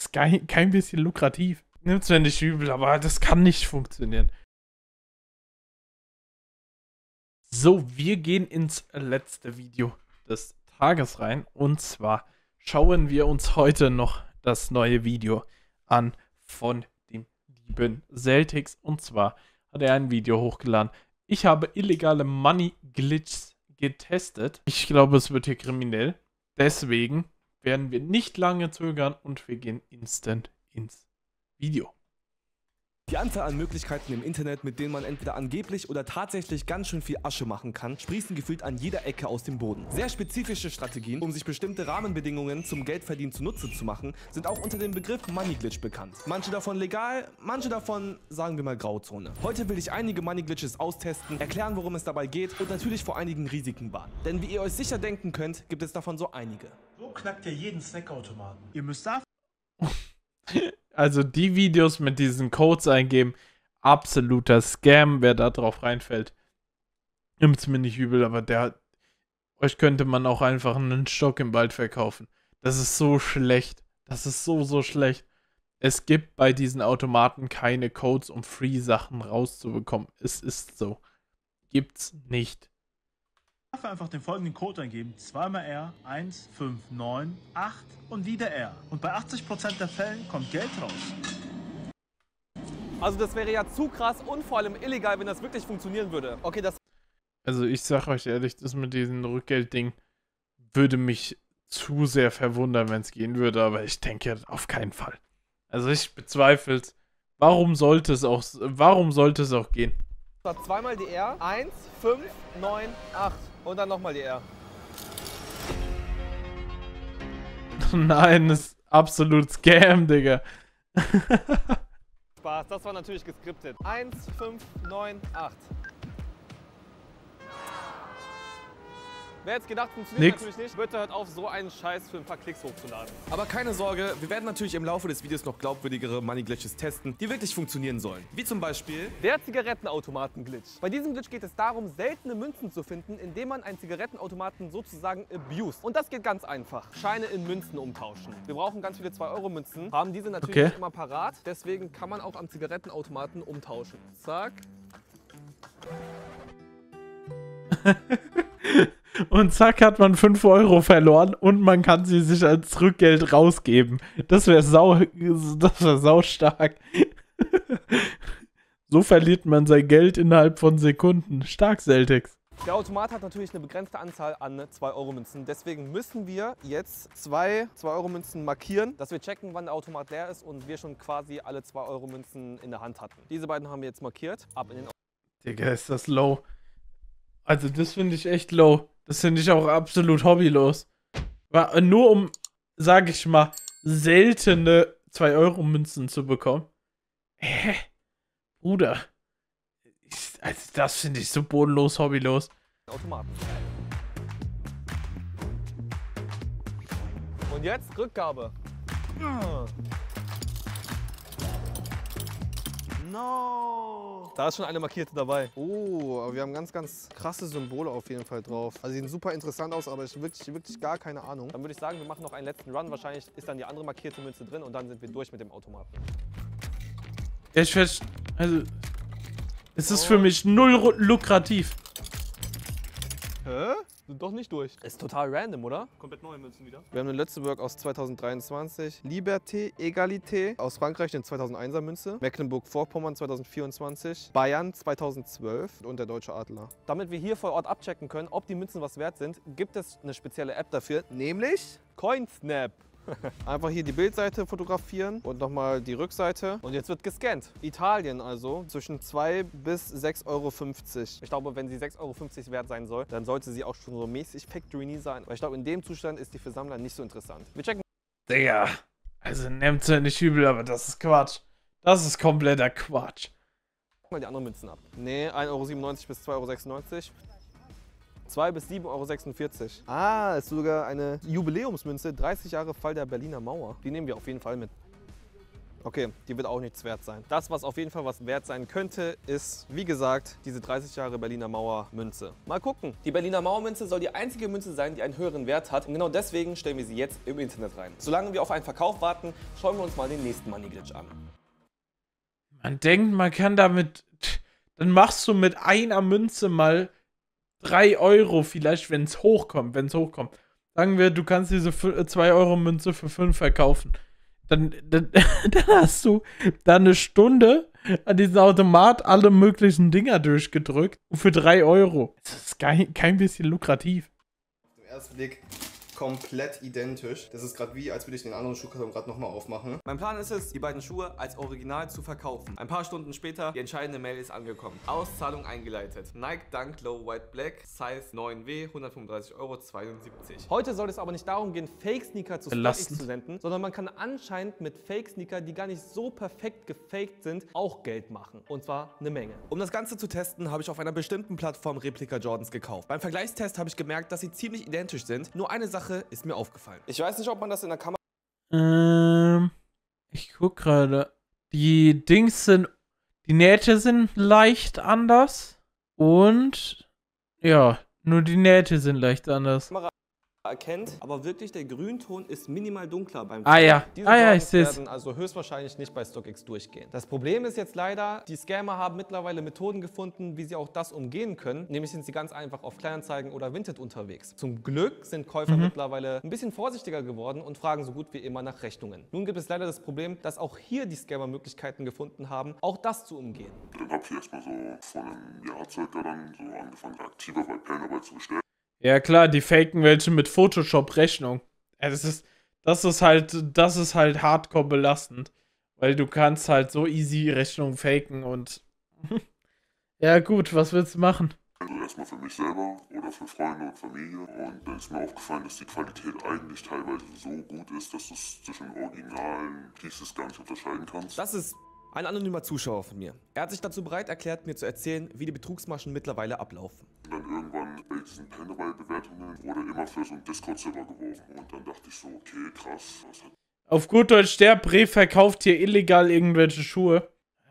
ist kein bisschen lukrativ. Nimmt's mir nicht übel, aber das kann nicht funktionieren. So, wir gehen ins letzte Video des Tages rein. Und zwar schauen wir uns heute noch das neue Video an von dem lieben Celtics. Und zwar hat er ein Video hochgeladen. Ich habe illegale Money Glitches getestet. Ich glaube, es wird hier kriminell. Deswegen werden wir nicht lange zögern und wir gehen instant ins Video. Die Anzahl an Möglichkeiten im Internet, mit denen man entweder angeblich oder tatsächlich ganz schön viel Asche machen kann, sprießen gefühlt an jeder Ecke aus dem Boden. Sehr spezifische Strategien, um sich bestimmte Rahmenbedingungen zum Geldverdienen zunutze zu machen, sind auch unter dem Begriff Money Glitch bekannt. Manche davon legal, manche davon, sagen wir mal, Grauzone. Heute will ich einige Money Glitches austesten, erklären, worum es dabei geht und natürlich vor einigen Risiken warnen. Denn wie ihr euch sicher denken könnt, gibt es davon so einige. So knackt ihr jeden Snackautomaten. Ihr müsst da... Also die Videos mit diesen Codes eingeben, absoluter Scam, wer da drauf reinfällt. Nimmt's mir nicht übel, aber euch könnte man auch einfach einen Stock im Wald verkaufen. Das ist so schlecht. Das ist so schlecht. Es gibt bei diesen Automaten keine Codes, um Free-Sachen rauszubekommen. Es ist so. Gibt's nicht. Einfach den folgenden Code eingeben. 2x R, 1, 5, 9, 8 und wieder R. Und bei 80% der Fällen kommt Geld raus. Also das wäre ja zu krass und vor allem illegal, wenn das wirklich funktionieren würde. Okay, das... Also ich sag euch ehrlich, das mit diesem Rückgeldding würde mich zu sehr verwundern, wenn es gehen würde, aber ich denke auf keinen Fall. Also ich bezweifle es. Warum sollte es auch gehen? Zweimal die R, 1, 5, 9, 8 und dann nochmal die R. Nein, das ist absolut Scam, Digga. Spaß, das war natürlich geskriptet. 1, 5, 9, 8. Wer jetzt gedacht, funktioniert natürlich nicht, bitte hört auf, so einen Scheiß für ein paar Klicks hochzuladen. Aber keine Sorge, wir werden natürlich im Laufe des Videos noch glaubwürdigere Money Glitches testen, die wirklich funktionieren sollen. Wie zum Beispiel der Zigarettenautomaten-Glitch. Bei diesem Glitch geht es darum, seltene Münzen zu finden, indem man einen Zigarettenautomaten sozusagen abused. Und das geht ganz einfach. Scheine in Münzen umtauschen. Wir brauchen ganz viele 2-Euro-Münzen, haben diese natürlich nicht immer parat, deswegen kann man auch am Zigarettenautomaten umtauschen. Zack. Und zack hat man 5 Euro verloren und man kann sie sich als Rückgeld rausgeben. Das wäre sau stark. So verliert man sein Geld innerhalb von Sekunden. Stark, Celtics. Der Automat hat natürlich eine begrenzte Anzahl an 2-Euro-Münzen. Deswegen müssen wir jetzt 2 2-Euro-Münzen markieren, dass wir checken, wann der Automat leer ist und wir schon quasi alle 2-Euro-Münzen in der Hand hatten. Diese beiden haben wir jetzt markiert. Ab in den Digga, ist das low. Also das finde ich echt low. Das finde ich auch absolut hobbylos. Nur um, sag ich mal, seltene 2-Euro-Münzen zu bekommen. Hä? Bruder. Also das finde ich so bodenlos, hobbylos. Automaten. Und jetzt Rückgabe. No! Da ist schon eine markierte dabei. Oh, aber wir haben ganz krasse Symbole auf jeden Fall drauf. Also die sehen super interessant aus, aber ich habe wirklich gar keine Ahnung. Dann würde ich sagen, wir machen noch einen letzten Run. Wahrscheinlich ist dann die andere markierte Münze drin und dann sind wir durch mit dem Automaten. Also, es ist für mich null lukrativ. Hä? Sind doch nicht durch. Ist total random, oder? Komplett neue Münzen wieder. Wir haben eine letzte Work aus 2023. Liberté, Egalité aus Frankreich, eine 2001er Münze. Mecklenburg-Vorpommern 2024. Bayern 2012 und der Deutsche Adler. Damit wir hier vor Ort abchecken können, ob die Münzen was wert sind, gibt es eine spezielle App dafür, nämlich CoinSnap. Einfach hier die Bildseite fotografieren und nochmal die Rückseite. Und jetzt wird gescannt. Italien also zwischen 2 bis 6,50 Euro. Ich glaube, wenn sie 6,50 Euro wert sein soll, dann sollte sie auch schon so mäßig Factory sein. Weil ich glaube, in dem Zustand ist die für Sammler nicht so interessant. Wir checken. Digga, also nehmt's ja nicht übel, aber das ist Quatsch. Das ist kompletter Quatsch. Mal die anderen Münzen ab. Nee, 1,97 Euro bis 2,96 Euro. 2 bis 7,46 Euro. Ah, ist sogar eine Jubiläumsmünze. 30 Jahre Fall der Berliner Mauer. Die nehmen wir auf jeden Fall mit. Okay, die wird auch nichts wert sein. Das, was auf jeden Fall was wert sein könnte, ist, wie gesagt, diese 30 Jahre Berliner Mauer Münze. Mal gucken. Die Berliner Mauermünze soll die einzige Münze sein, die einen höheren Wert hat. Und genau deswegen stellen wir sie jetzt im Internet rein. Solange wir auf einen Verkauf warten, schauen wir uns mal den nächsten Money Glitch an. Man denkt, man kann damit... Dann machst du mit einer Münze mal 3 Euro vielleicht, wenn es hochkommt. Sagen wir, du kannst diese 2 Euro Münze für 5 verkaufen. Dann hast du da eine Stunde an diesem Automat alle möglichen Dinger durchgedrückt für 3 Euro. Das ist kein bisschen lukrativ. Auf den ersten Blick komplett identisch. Das ist gerade wie, als würde ich den anderen Schuhkarton gerade nochmal aufmachen. Mein Plan ist es, die beiden Schuhe als Original zu verkaufen. Ein paar Stunden später, die entscheidende Mail ist angekommen. Auszahlung eingeleitet. Nike Dunk Low White Black, Size 9W, 135,72 Euro. Heute soll es aber nicht darum gehen, Fake-Sneaker zu StockX zu senden, sondern man kann anscheinend mit Fake-Sneaker, die gar nicht so perfekt gefaked sind, auch Geld machen. Und zwar eine Menge. Um das Ganze zu testen, habe ich auf einer bestimmten Plattform Replika Jordans gekauft. Beim Vergleichstest habe ich gemerkt, dass sie ziemlich identisch sind. Nur eine Sache ist mir aufgefallen. Ich weiß nicht, ob man das in der Kamera... Ich guck gerade. Die Nähte sind leicht anders. Und ja, nur die Nähte sind leicht anders. erkennt, aber wirklich der Grünton ist minimal dunkler beim ich sehe es. werden also höchstwahrscheinlich nicht bei StockX durchgehen. Das Problem ist jetzt leider, die Scammer haben mittlerweile Methoden gefunden, wie sie auch das umgehen können. Nämlich sind sie ganz einfach auf Kleinanzeigen oder Vinted unterwegs. Zum Glück sind Käufer mittlerweile ein bisschen vorsichtiger geworden und fragen so gut wie immer nach Rechnungen. Nun gibt es leider das Problem, dass auch hier die Scammer Möglichkeiten gefunden haben, auch das zu umgehen. Dann habe ich erstmal so vor einem Jahr circa dann so angefangen, aktiver bei Kleinarbeit zu bestellen. Ja klar, die faken welche mit Photoshop-Rechnung. Ja, das ist halt hardcore belastend. Weil du kannst halt so easy Rechnungen faken und ja gut, was willst du machen? Also erstmal für mich selber oder für Freunde und Familie. Und dann ist mir aufgefallen, dass die Qualität eigentlich teilweise so gut ist, dass du es zwischen originalen Pieces gar nicht unterscheiden kannst. Das ist ein anonymer Zuschauer von mir. Er hat sich dazu bereit erklärt, mir zu erzählen, wie die Betrugsmaschen mittlerweile ablaufen. Und dann irgendwann bei diesen Paintball-Bewertungen wurde immer für so einen Discord-Server geworfen. Und dann dachte ich so, okay, krass. Was hat Auf gut Deutsch, der Bre verkauft hier illegal irgendwelche Schuhe.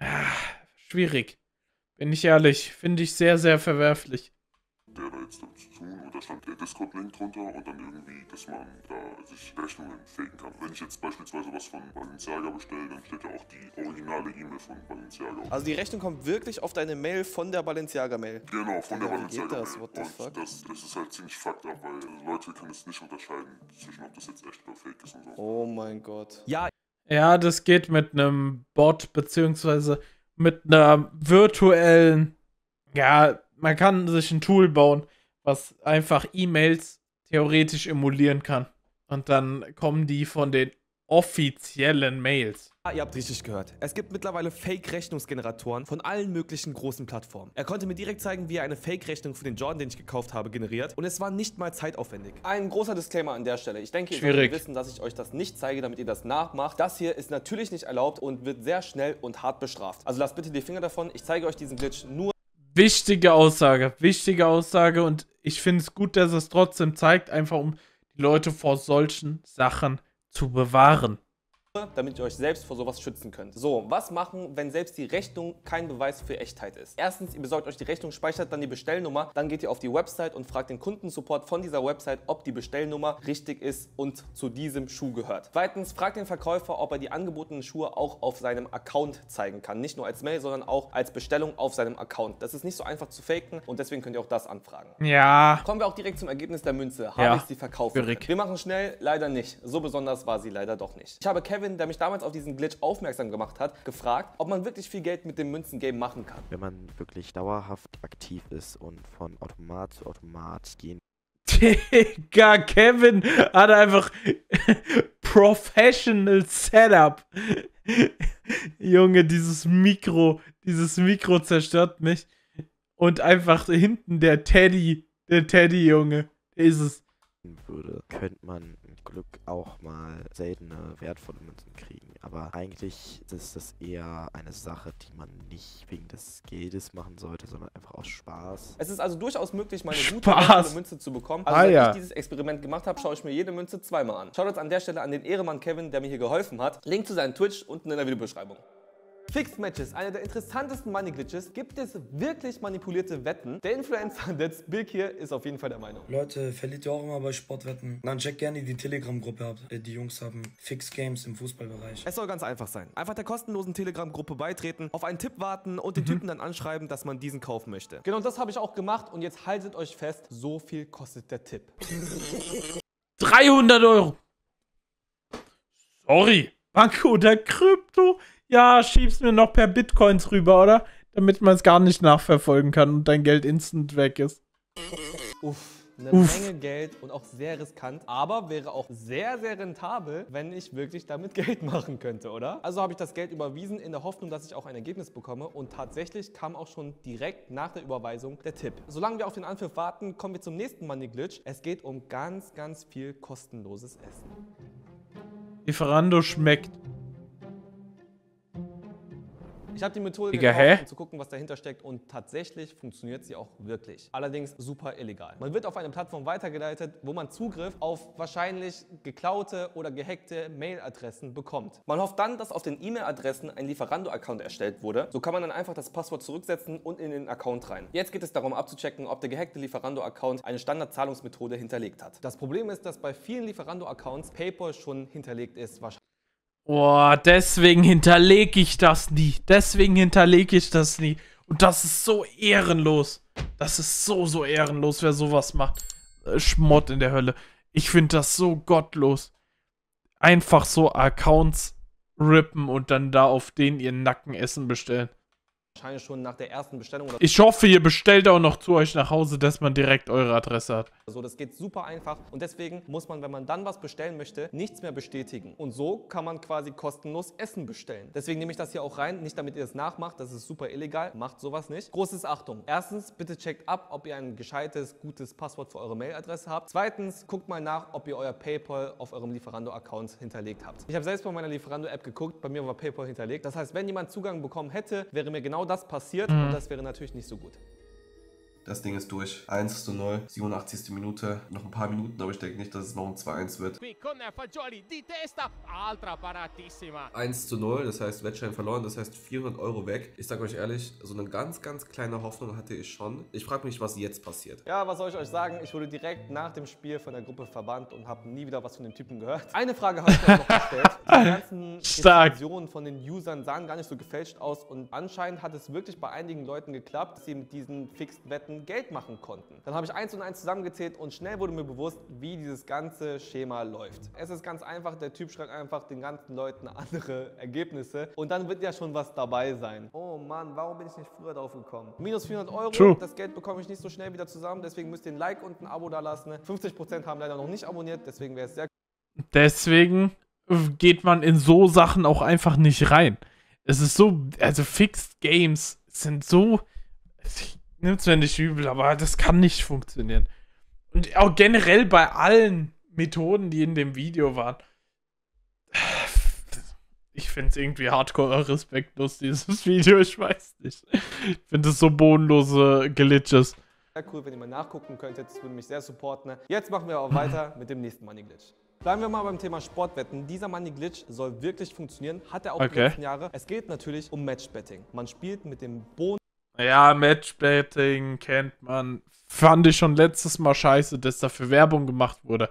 Schwierig. Bin ich ehrlich. Finde ich sehr, sehr verwerflich. der da jetzt damit zu tun? Und da stand der Discord-Link drunter und dann irgendwie, dass man da sich Rechnungen faken kann. Wenn ich jetzt beispielsweise was von Balenciaga bestelle, dann steht ja auch die originale E-Mail von Balenciaga. Also die Rechnung kommt wirklich auf deine Mail von der Balenciaga-Mail? Genau, von der Balenciaga-Mail. Das? What the fuck? Das ist halt ziemlich fucked up, weil Leute können es nicht unterscheiden zwischen, ob das jetzt echt oder fake ist und so. Oh mein Gott. Ja, Ja, das geht mit einem Bot, beziehungsweise mit einer virtuellen, ja, man kann sich ein Tool bauen, was einfach E-Mails theoretisch emulieren kann. Und dann kommen die von den offiziellen Mails. ihr habt richtig gehört. Es gibt mittlerweile Fake-Rechnungsgeneratoren von allen möglichen großen Plattformen. Er konnte mir direkt zeigen, wie er eine Fake-Rechnung für den Jordan, den ich gekauft habe, generiert. Und es war nicht mal zeitaufwendig. Ein großer Disclaimer an der Stelle. Ich denke, ihr solltet wissen, dass ich euch das nicht zeige, damit ihr das nachmacht. Das hier ist natürlich nicht erlaubt und wird sehr schnell und hart bestraft. Also lasst bitte die Finger davon. Ich zeige euch diesen Glitch nur. Wichtige Aussage. Und ich finde es gut, dass es trotzdem zeigt, einfach um die Leute vor solchen Sachen zu bewahren. Damit ihr euch selbst vor sowas schützen könnt. So, was machen, wenn selbst die Rechnung kein Beweis für Echtheit ist? Erstens, ihr besorgt euch die Rechnung, speichert dann die Bestellnummer, dann geht ihr auf die Website und fragt den Kundensupport von dieser Website, ob die Bestellnummer richtig ist und zu diesem Schuh gehört. Zweitens, fragt den Verkäufer, ob er die angebotenen Schuhe auch auf seinem Account zeigen kann. Nicht nur als Mail, sondern auch als Bestellung auf seinem Account. Das ist nicht so einfach zu faken und deswegen könnt ihr auch das anfragen. Ja. Kommen wir auch direkt zum Ergebnis der Münze. Habe ich sie verkauft? Wir machen schnell, leider nicht. So besonders war sie leider doch nicht. Ich habe Kevin, der mich damals auf diesen Glitch aufmerksam gemacht hat, gefragt, ob man wirklich viel Geld mit dem Münzengame machen kann. Wenn man wirklich dauerhaft aktiv ist und von Automat zu Automat gehen. Digga, Kevin hat einfach Professional Setup. Junge, dieses Mikro zerstört mich. Und einfach hinten der Teddy, Junge, ist es. Würde, könnte man Glück auch mal seltene, wertvolle Münzen kriegen. Aber eigentlich ist das eher eine Sache, die man nicht wegen des Geldes machen sollte, sondern einfach aus Spaß. Es ist also durchaus möglich, mal eine gute Spaß. wertvolle Münze zu bekommen. Also, Ah, wenn ja. ich dieses Experiment gemacht habe, schaue ich mir jede Münze zweimal an. Schaut jetzt an der Stelle an den Ehrenmann Kevin, der mir hier geholfen hat. Link zu seinem Twitch unten in der Videobeschreibung. Fixed Matches, einer der interessantesten Money Glitches. Gibt es wirklich manipulierte Wetten? Der Influencer That's Big hier ist auf jeden Fall der Meinung. Leute, verliert ihr auch immer bei Sportwetten? Dann checkt gerne die Telegram-Gruppe ab. Die Jungs haben Fixed Games im Fußballbereich. Es soll ganz einfach sein. Einfach der kostenlosen Telegram-Gruppe beitreten, auf einen Tipp warten und den Typen dann anschreiben, dass man diesen kaufen möchte. Genau das habe ich auch gemacht und jetzt haltet euch fest, so viel kostet der Tipp. 300 Euro. Sorry. Bank oder Krypto? Ja, schieb's mir noch per Bitcoins rüber, oder? Damit man es gar nicht nachverfolgen kann und dein Geld instant weg ist. Uff, eine Menge Geld und auch sehr riskant, aber wäre auch sehr, sehr rentabel, wenn ich wirklich damit Geld machen könnte, oder? Also habe ich das Geld überwiesen in der Hoffnung, dass ich auch ein Ergebnis bekomme und tatsächlich kam auch schon direkt nach der Überweisung der Tipp. Solange wir auf den Anpfiff warten, kommen wir zum nächsten Money Glitch. Es geht um ganz, ganz viel kostenloses Essen. Lieferando schmeckt. Ich habe die Methode Digga, gekauft, um zu gucken, was dahinter steckt und tatsächlich funktioniert sie auch wirklich. Allerdings super illegal. Man wird auf eine Plattform weitergeleitet, wo man Zugriff auf wahrscheinlich geklaute oder gehackte Mailadressen bekommt. Man hofft dann, dass auf den E-Mail-Adressen ein Lieferando-Account erstellt wurde. So kann man dann einfach das Passwort zurücksetzen und in den Account rein. Jetzt geht es darum abzuchecken, ob der gehackte Lieferando-Account eine Standardzahlungsmethode hinterlegt hat. Das Problem ist, dass bei vielen Lieferando-Accounts PayPal schon hinterlegt ist. Boah, deswegen hinterlege ich das nie. Deswegen hinterlege ich das nie. Und das ist so ehrenlos. Das ist so ehrenlos, wer sowas macht. Schmott in der Hölle. Ich finde das so gottlos. Einfach so Accounts rippen und dann da auf denen ihren Nackenessen bestellen. Wahrscheinlich schon nach der ersten Bestellung oder Ich hoffe, ihr bestellt auch noch zu euch nach Hause, dass man direkt eure Adresse hat. so. Das geht super einfach und deswegen muss man, wenn man dann was bestellen möchte, nichts mehr bestätigen. Und so kann man quasi kostenlos Essen bestellen. Deswegen nehme ich das hier auch rein, nicht damit ihr es nachmacht, das ist super illegal, macht sowas nicht. Großes Achtung. Erstens, bitte checkt ab, ob ihr ein gescheites, gutes Passwort für eure Mailadresse habt. Zweitens, guckt mal nach, ob ihr euer PayPal auf eurem Lieferando-Account hinterlegt habt. Ich habe selbst bei meiner Lieferando-App geguckt, bei mir war PayPal hinterlegt. Das heißt, wenn jemand Zugang bekommen hätte, wäre mir genau das passiert und das wäre natürlich nicht so gut. Das Ding ist durch. 1:0, 87. Minute. Noch ein paar Minuten, aber ich denke nicht, dass es noch ein 2-1 wird. Qui con Fagioli di testa, altra paratissima. 1:0, das heißt Wettschein verloren, das heißt 400 Euro weg. Ich sag euch ehrlich, so eine ganz, ganz kleine Hoffnung hatte ich schon. Ich frage mich, was jetzt passiert. Ja, was soll ich euch sagen? Ich wurde direkt nach dem Spiel von der Gruppe verbannt und habe nie wieder was von dem Typen gehört. Eine Frage habe ich mir noch gestellt. Die ganzen Rezensionen von den Usern sahen gar nicht so gefälscht aus und anscheinend hat es wirklich bei einigen Leuten geklappt, dass sie mit diesen Fixed-Wetten Geld machen konnten. Dann habe ich 1 und 1 zusammengezählt und schnell wurde mir bewusst, wie dieses ganze Schema läuft. Es ist ganz einfach, der Typ schreibt einfach den ganzen Leuten andere Ergebnisse und dann wird ja schon was dabei sein. Oh Mann, warum bin ich nicht früher drauf gekommen? Minus 400 Euro, True. Das Geld bekomme ich nicht so schnell wieder zusammen, deswegen müsst ihr ein Like und ein Abo da lassen. 50% haben leider noch nicht abonniert, deswegen wäre es sehr Deswegen geht man in so Sachen auch einfach nicht rein. Es ist so, also Fixed Games sind so, nimm's mir nicht übel, aber das kann nicht funktionieren. Und auch generell bei allen Methoden, die in dem Video waren. Ich finde es irgendwie hardcore respektlos, dieses Video, ich weiß nicht. Ich finde es so bodenlose Glitches. cool, wenn ihr mal nachgucken könntet, das würde mich sehr supporten. Jetzt machen wir aber weiter mit dem nächsten Money Glitch. Bleiben wir mal beim Thema Sportwetten. Dieser Money Glitch soll wirklich funktionieren, hat er auch die letzten Jahre. Es geht natürlich um Matchbetting. Man spielt mit dem Bonus. Ja, Matchbetting kennt man. Fand ich schon letztes Mal scheiße, dass dafür Werbung gemacht wurde.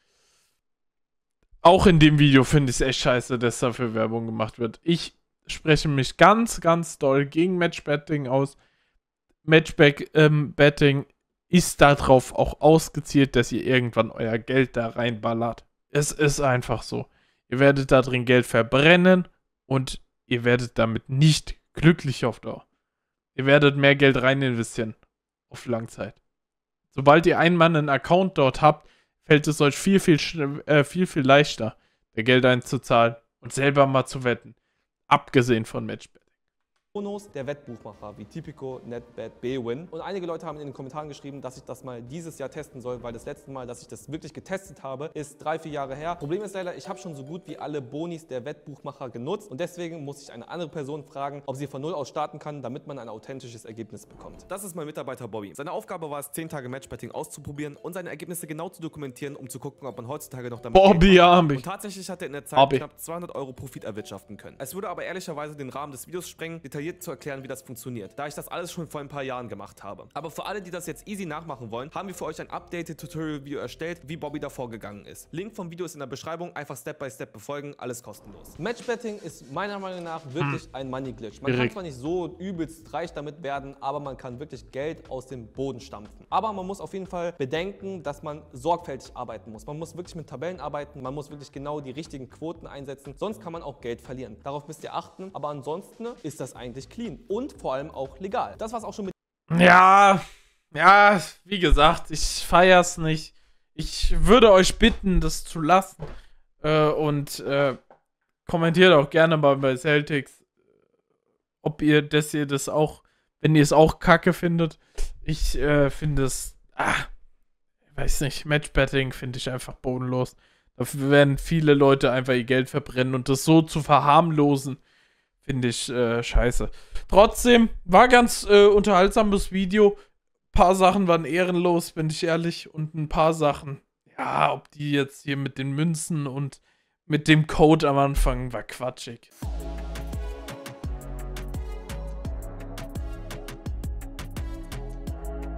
Auch in dem Video finde ich es echt scheiße, dass dafür Werbung gemacht wird. Ich spreche mich ganz, ganz doll gegen Matchbetting aus. Matchbetting ist darauf auch ausgezielt, dass ihr irgendwann euer Geld da reinballert. Es ist einfach so. Ihr werdet da drin Geld verbrennen und ihr werdet damit nicht glücklich auf Dauer. Ihr werdet mehr Geld rein investieren. Auf Langzeit. Sobald ihr einmal einen Account dort habt, fällt es euch viel, viel leichter, der Geld einzuzahlen und selber mal zu wetten. Abgesehen von Matchbetting. Bonus der Wettbuchmacher wie Tipico, NetBet, Bwin. Und einige Leute haben in den Kommentaren geschrieben, dass ich das mal dieses Jahr testen soll, weil das letzte Mal, dass ich das wirklich getestet habe, ist 3-4 Jahre her. Problem ist leider, ich habe schon so gut wie alle Bonis der Wettbuchmacher genutzt und deswegen muss ich eine andere Person fragen, ob sie von 0 aus starten kann, damit man ein authentisches Ergebnis bekommt. Das ist mein Mitarbeiter Bobby. Seine Aufgabe war es, 10 Tage Matchbetting auszuprobieren und seine Ergebnisse genau zu dokumentieren, um zu gucken, ob man heutzutage noch damit Bobby, Geld macht. Army. Und tatsächlich hat er in der Zeit knapp 200 € Profit erwirtschaften können. Es würde aber ehrlicherweise den Rahmen des Videos sprengen, detailliert zu erklären, wie das funktioniert, da ich das alles schon vor ein paar Jahren gemacht habe. Aber für alle, die das jetzt easy nachmachen wollen, haben wir für euch ein updated Tutorial-Video erstellt, wie Bobby davor gegangen ist. Link vom Video ist in der Beschreibung, einfach Step by Step befolgen, alles kostenlos. Matchbetting ist meiner Meinung nach wirklich ein Money-Glitch. Man kann zwar nicht so übelst reich damit werden, aber man kann wirklich Geld aus dem Boden stampfen. Aber man muss auf jeden Fall bedenken, dass man sorgfältig arbeiten muss. Man muss wirklich mit Tabellen arbeiten, man muss wirklich genau die richtigen Quoten einsetzen, sonst kann man auch Geld verlieren. Darauf müsst ihr achten, aber ansonsten ist das eigentlich clean und vor allem auch legal. Das war's auch schon mit. Ja, wie gesagt, ich feier's nicht. Ich würde euch bitten, das zu lassen. Und kommentiert auch gerne mal bei Celtics, ob ihr das auch, wenn ihr es auch kacke findet. Ich finde es, weiß nicht, Matchbetting finde ich einfach bodenlos. Dafür werden viele Leute einfach ihr Geld verbrennen und das so zu verharmlosen, finde ich scheiße. Trotzdem, war ganz unterhaltsames Video. Ein paar Sachen waren ehrenlos, bin ich ehrlich. Und ein paar Sachen, ja, ob die jetzt hier mit den Münzen und mit dem Code am Anfang war quatschig.